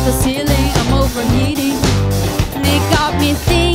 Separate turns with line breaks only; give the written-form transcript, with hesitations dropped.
the ceiling, I'm overheating. And it got me thinking.